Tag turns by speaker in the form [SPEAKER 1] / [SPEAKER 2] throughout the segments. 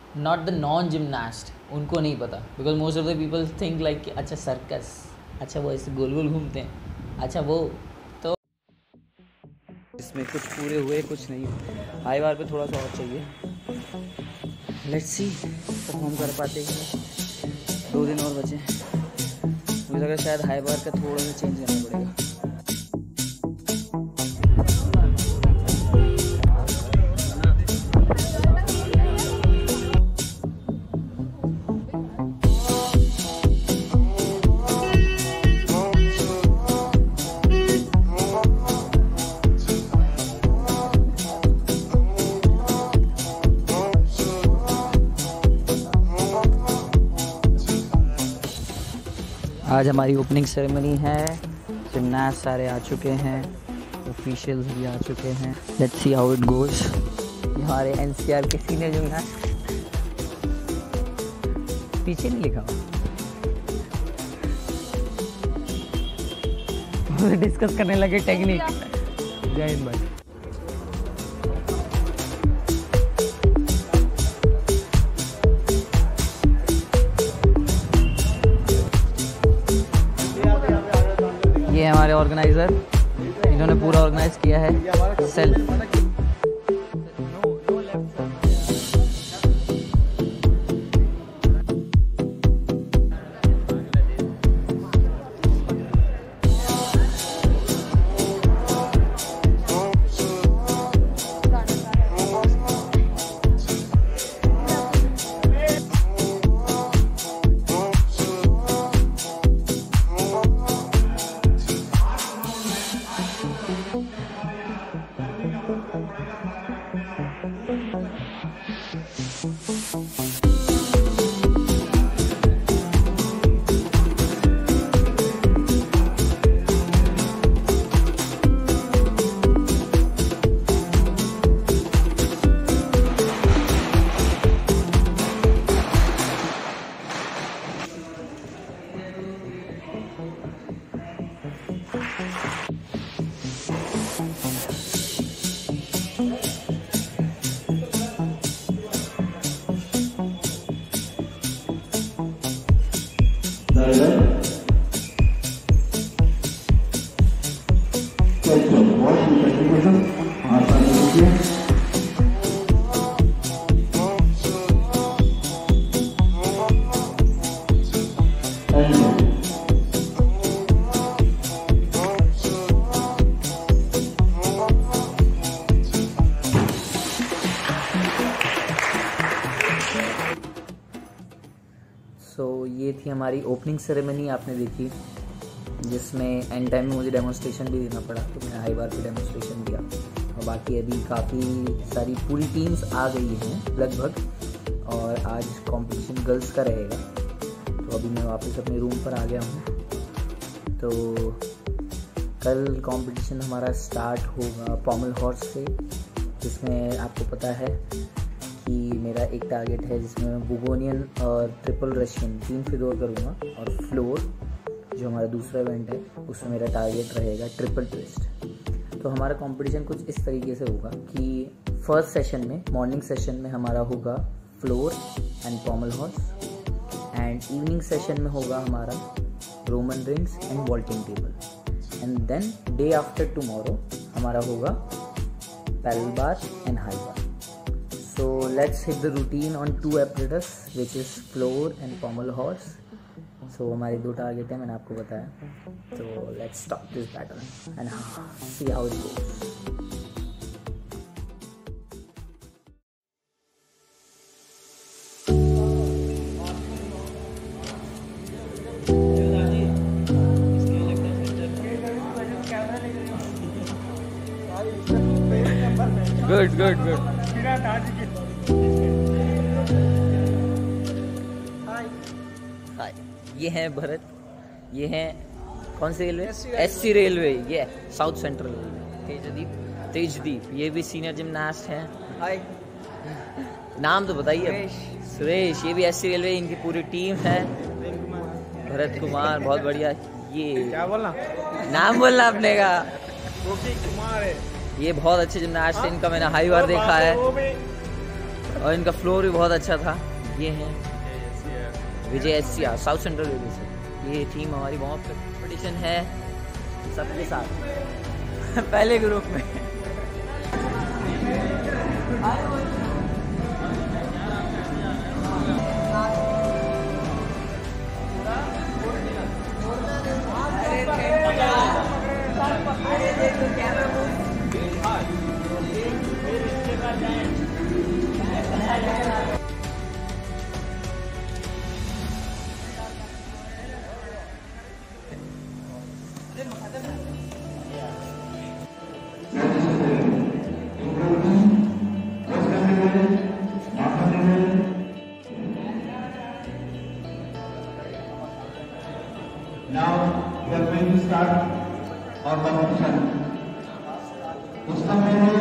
[SPEAKER 1] Not the non gymnast, उनको नहीं पता, because most of the people think like अच्छा सर्कस, अच्छा वो ऐसे गोल गोल घूमते हैं, अच्छा वो। तो इसमें कुछ पूरे हुए कुछ नहीं, हाई बार पे थोड़ा सा और चाहिए। लेट्स सी परफॉर्म कर पाते हैं, 2 दिन और बचे। मुझे लगा शायद हाई बार का थोड़ा सा चेंज करना पड़ेगा। आज हमारी ओपनिंग सेरेमनी है, जिमनास्ट सारे आ चुके हैं, ऑफिशियल्स भी आ चुके हैं। Let's see how it goes. हमारे एनसीआर के सीनियर जिमनास्ट, पीछे नहीं लिखा हुआ डिस्कस करने लगे टेक्निक। जय हिंद भाई। ये हमारे ऑर्गेनाइजर, इन्होंने पूरा ऑर्गेनाइज किया है सेल्फ। सो ये थी हमारी ओपनिंग सेरेमनी, आपने देखी, जिसमें एंड टाइम में मुझे डेमोन्स्ट्रेशन भी देना पड़ा, तो मैंने हाई बार पे डेमोन्स्ट्रेशन दिया। और बाकी अभी काफ़ी सारी पूरी टीम्स आ गई हैं लगभग, और आज कंपटीशन गर्ल्स का रहेगा। तो अभी मैं वापस अपने रूम पर आ गया हूँ। तो कल कंपटीशन हमारा स्टार्ट होगा पॉमल हॉर्स से, जिसमें आपको पता है कि मेरा एक टारगेट है जिसमें मैं बुगोनियन और ट्रिपल रशियन 3 फिगोर करूँगा, और फ्लोर जो हमारा दूसरा इवेंट है उसमें मेरा टारगेट रहेगा ट्रिपल ट्विस्ट। तो हमारा कंपटीशन कुछ इस तरीके से होगा कि फर्स्ट सेशन में, मॉर्निंग सेशन में हमारा होगा floor and pommel horse, and evening session में होगा हमारा Roman rings and vaulting table, and then day after tomorrow हमारा होगा parallel bar and high bar. So let's hit the routine on 2 apparatus which is floor and pommel horse. So हमारे 2 target हैं, मैंने आपको बताया। तो let's start this battle and see how it goes. Good. हाय, ये हैं भरत, ये हैं कौन सी रेलवे? एससी रेलवे, ये साउथ सेंट्रल रेलवे। तेजदीप, ये भी सीनियर जिमनास्ट हैं। हाय, नाम तो बताइए। सुरेश, ये भी एससी रेलवे, इनकी पूरी टीम है। भरत कुमार, बहुत बढ़िया। ये क्या बोलना, नाम बोलना अपने का। कुमार है, ये बहुत अच्छे जिमनास्ट हैं, इनका मैंने हाई बार देखा है। और इनका फ्लोर भी बहुत अच्छा था। ये है Vijay Asia south central railway से। ये टीम हमारी बहुत कंपटीशन है सबके साथ पहले ग्रुप में।
[SPEAKER 2] Now we are going to start our competition. उसका मैंने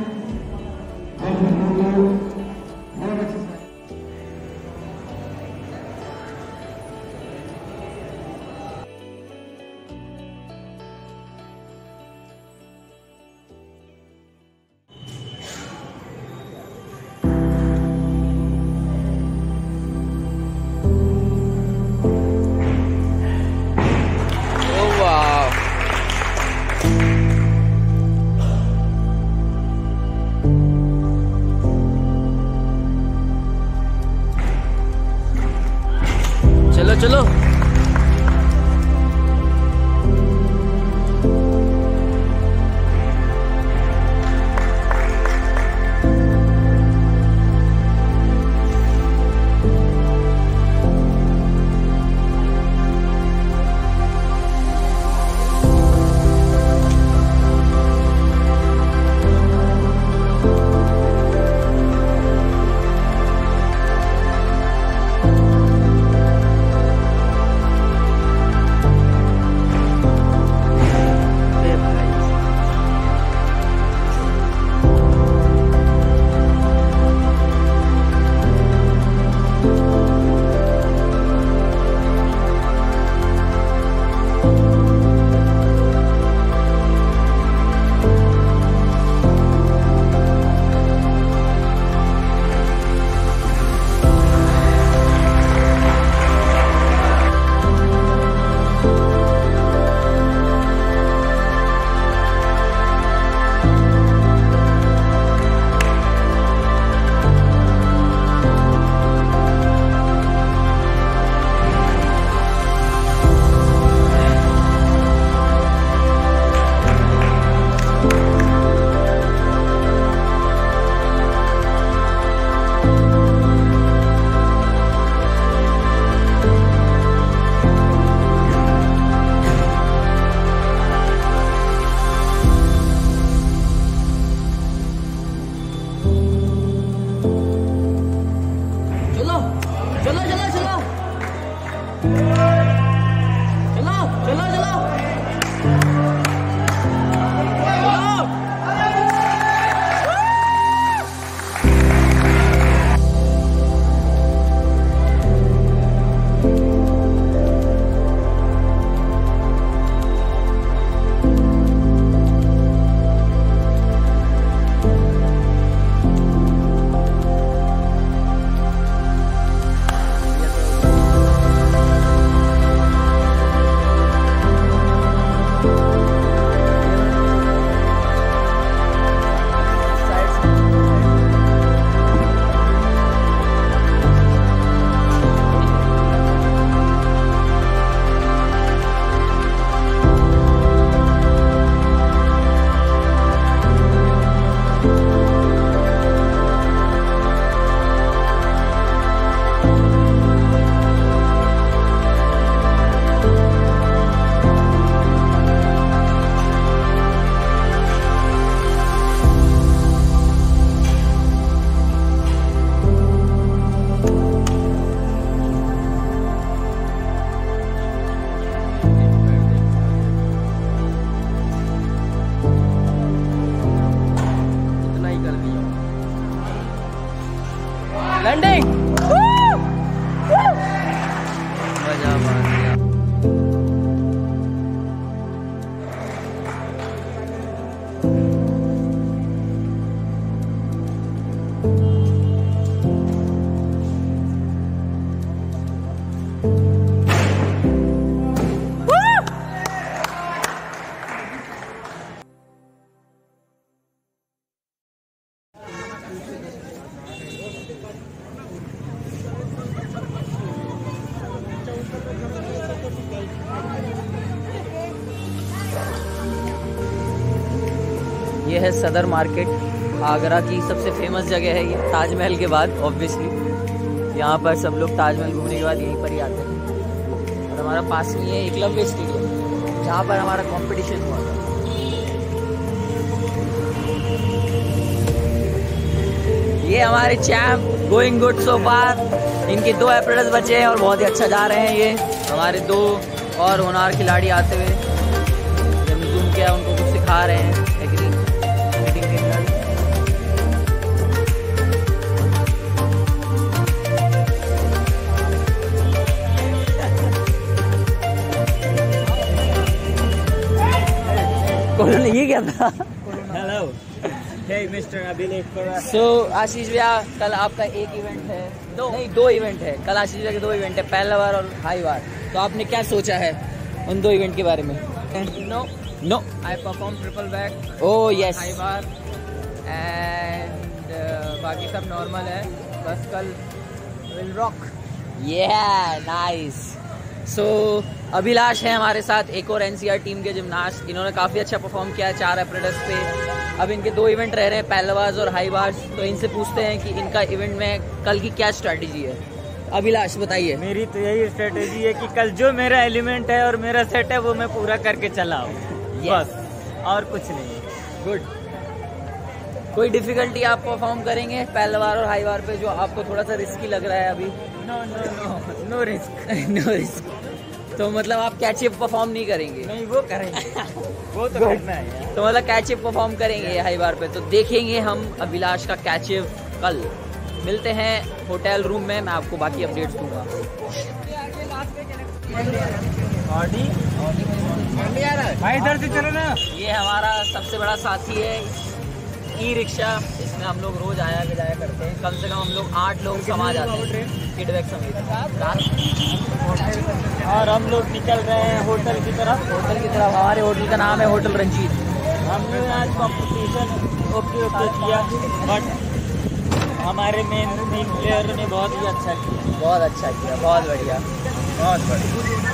[SPEAKER 1] चलो चलो
[SPEAKER 3] लैंडिंग
[SPEAKER 1] मजा मार लिया। है सदर मार्केट। आगरा की सबसे फेमस जगह है ये, ताजमहल के बाद ऑब्वियसली। यहाँ पर सब लोग ताजमहल घूमने के बाद यहीं पर ही आते हैं। और हमारा पास में है एकलव्य स्टेडियम, जहाँ पर हमारा कंपटीशन हुआ था। ये हमारे champ going good so far. इनके 2 एप्रेडिस बचे हैं और बहुत ही अच्छा जा रहे हैं। ये हमारे 2 और होनहार खिलाड़ी आते हुए, जब जूम किया उनको कुछ सिखा रहे हैं। कोरोना ये क्या था?
[SPEAKER 3] Hello. Hey, Mr. Abilik.
[SPEAKER 1] सो आशीष भैया, कल आपका एक इवेंट है, दो इवेंट है। कल आशीष भैया के 2 इवेंट है, पहला बार और हाई बार। तो आपने क्या सोचा है उन 2 इवेंट के बारे में? No
[SPEAKER 3] I perform triple back.
[SPEAKER 1] Oh yes.
[SPEAKER 3] High bar and बाकी सब नॉर्मल है, बस कल will rock.
[SPEAKER 1] Nice. So Abhilash है हमारे साथ, एक और एनसीआर टीम के जिमनास्ट। इन्होंने काफ़ी अच्छा परफॉर्म किया है 4 एप्रेडिस पे। अब इनके 2 इवेंट रह रहे हैं, पहलवाज और हाई बार्स। तो इनसे पूछते हैं कि इनका इवेंट में कल की क्या स्ट्रैटेजी है। अभिलाष बताइए।
[SPEAKER 3] मेरी तो यही स्ट्रेटेजी है कि कल जो मेरा एलिमेंट है और मेरा सेट है वो मैं पूरा करके चला आऊं, बस, और कुछ नहीं।
[SPEAKER 1] गुड। कोई डिफिकल्टी आप परफॉर्म करेंगे पहलवार और हाई बार पे जो आपको थोड़ा सा रिस्की लग रहा है अभी?
[SPEAKER 3] No risk.
[SPEAKER 1] No risk. तो मतलब आप कैचअप परफॉर्म नहीं करेंगे?
[SPEAKER 3] नहीं, वो करेंगे। वो तो करना है यार।
[SPEAKER 1] तो मतलब कैचअप परफॉर्म करेंगे हाई बार पे। तो देखेंगे हम अभिलाष का कैचअप कल। मिलते हैं होटल रूम में, मैं आपको बाकी अपडेट्स दूंगा।
[SPEAKER 3] भाई इधर से चलो ना।
[SPEAKER 1] ये हमारा सबसे बड़ा साथी है, ई रिक्शा। इसमें हम लोग रोज आया जाया करते हैं। कम से कम हम लोग 8 लोग समा जाते हैं, किडबैग समेत।
[SPEAKER 3] और हम लोग निकल रहे हैं होटल की तरफ।
[SPEAKER 1] हमारे होटल का नाम है होटल रंजीत।
[SPEAKER 3] हमने आज कंपटीशन ओके किया, बट हमारे मेन प्लेयर ने बहुत ही अच्छा किया।
[SPEAKER 1] बहुत अच्छा किया, बहुत बढ़िया,
[SPEAKER 3] बहुत बढ़िया।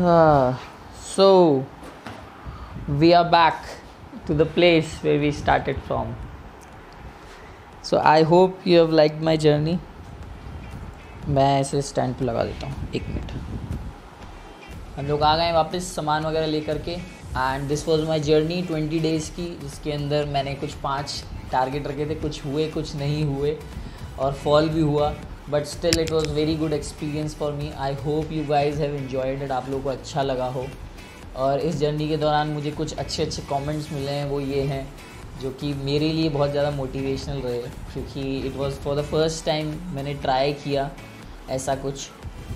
[SPEAKER 1] So we are back to the place where we started from. So I hope you have liked my journey. मैं इसे स्टैंड पे लगा देता हूँ, 1 मिनट. हम लोग आ गए वापस सामान वगैरह लेकर के. And this was my journey 20 days की, जिसके अंदर मैंने कुछ 5 टारगेट रखे थे. कुछ हुए, कुछ नहीं हुए, और फॉल भी हुआ. But still it was very good experience for me. I hope you guys have enjoyed it. आप लोगों को अच्छा लगा हो. और इस जर्नी के दौरान मुझे कुछ अच्छे अच्छे कमेंट्स मिले हैं. वो ये हैं जो कि मेरे लिए बहुत ज़्यादा मोटिवेशनल रहे, क्योंकि it was for the first time मैंने ट्राई किया ऐसा कुछ.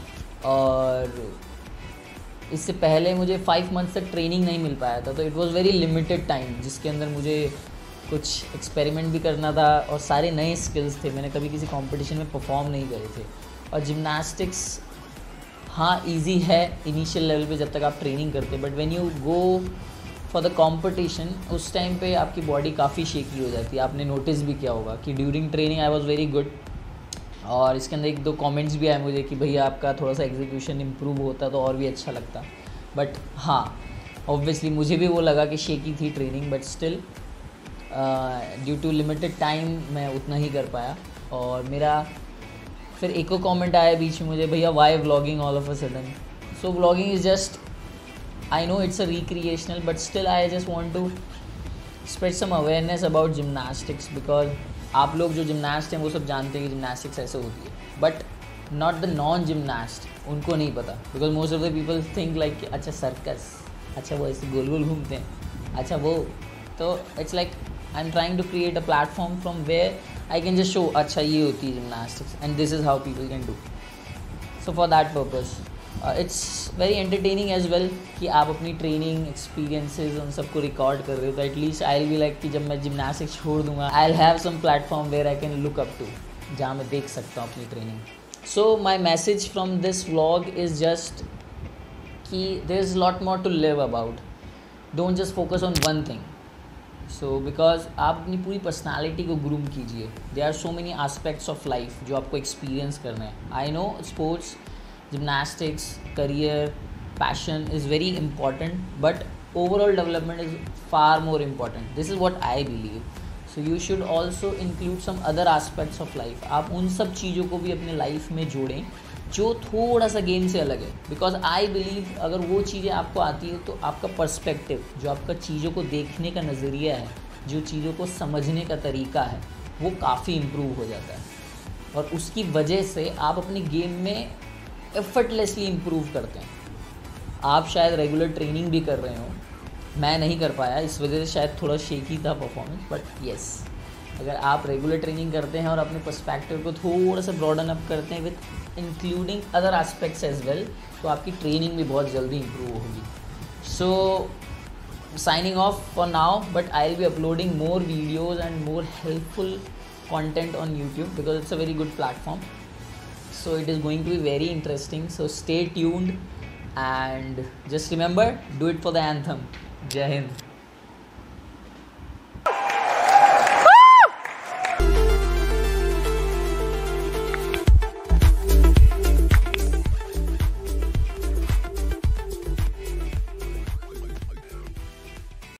[SPEAKER 1] और इससे पहले मुझे 5 मंथ्स तक ट्रेनिंग नहीं मिल पाया था. तो it was very limited time, जिसके अंदर मुझे कुछ एक्सपेरिमेंट भी करना था और सारे नए स्किल्स थे. मैंने कभी किसी कंपटीशन में परफॉर्म नहीं करे थे. और जिम्नास्टिक्स हाँ इजी है इनिशियल लेवल पे जब तक आप ट्रेनिंग करते, but when you go for the competition उस टाइम पे आपकी बॉडी काफ़ी शेकी हो जाती है. आपने नोटिस भी किया होगा कि during training I was very good. और इसके अंदर 1-2 कमेंट्स भी आए मुझे कि भैया आपका थोड़ा सा एग्जीक्यूशन इम्प्रूव होता तो और भी अच्छा लगता. बट हाँ ऑब्वियसली मुझे भी वो लगा कि शेकी थी training, but still due to limited time मैं उतना ही कर पाया. और मेरा फिर एक और कमेंट आया बीच में मुझे, भैया why vlogging all of a sudden. So vlogging is just, I know it's a recreational, but still I just want to spread some awareness about gymnastics, because आप लोग जो जिमनास्ट हैं वो सब जानते हैं कि जिमनास्टिक्स ऐसे होती है, but not the non gymnast उनको नहीं पता. Because most of the people think like अच्छा सर्कस, अच्छा वो ऐसे गोल गोल घूमते हैं, अच्छा वो. तो it's like I am trying to create a platform from where I can just show अच्छा ये होती है gymnastics and this is how people can do. So for that purpose it's very entertaining as well कि आप अपनी training experiences उन सबको record कर रहे हो. तो at least I will be like कि जब मैं जिमनास्टिक्स छोड़ दूंगा I will have some platform where I can look up to, जहाँ मैं देख सकता हूँ अपनी training. So my message from this vlog is just कि there is lot more to live about. Don't just focus on one thing. So because आप अपनी पूरी पर्सनैलिटी को ग्रूम कीजिए. There are so many aspects of life जो आपको experience करना है. I know sports, gymnastics, career, passion is very important, but overall development is far more important. This is what I believe. So you should also include some other aspects of life. आप उन सब चीज़ों को भी अपने life में जोड़ें जो थोड़ा सा गेम से अलग है. बिकॉज आई बिलीव अगर वो चीज़ें आपको आती है तो आपका पर्सपेक्टिव, जो आपका चीज़ों को देखने का नज़रिया है, जो चीज़ों को समझने का तरीका है, वो काफ़ी इम्प्रूव हो जाता है. और उसकी वजह से आप अपने गेम में एफर्टलेसली इम्प्रूव करते हैं. आप शायद रेगुलर ट्रेनिंग भी कर रहे हो, मैं नहीं कर पाया, इस वजह से शायद थोड़ा शेकी था परफॉर्मेंस. बट येस, अगर आप रेगुलर ट्रेनिंग करते हैं और अपने पर्सपेक्टिव को थोड़ा सा ब्रॉडन अप करते हैं with including other aspects as well, तो आपकी ट्रेनिंग भी बहुत जल्दी इम्प्रूव होगी. So signing off for now, but I will be uploading more videos and more helpful content on YouTube because it's a very good platform. So it is going to be very interesting. So stay tuned and just remember, do it for the anthem. Jai Hind.